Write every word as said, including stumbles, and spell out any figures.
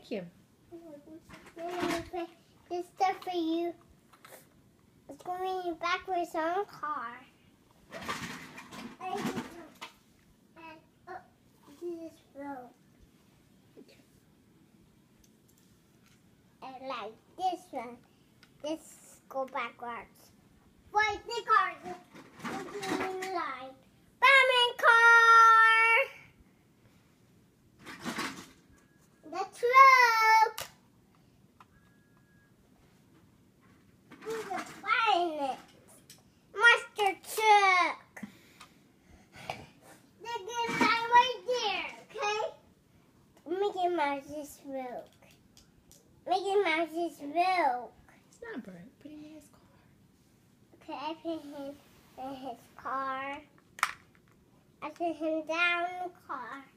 Thank you. This stuff for you. It's going backwards on a car. And, oh, this road. Okay. And like this one. This go backwards. Wait, the car is in line. Batman car! The truck! Who's flying it? Monster truck! They're gonna lie right there, okay? Mickey Mouse is broke. Mickey Mouse is broke. It's not broke. Put him in his car. Okay, I put him in his car. I put him down in the car.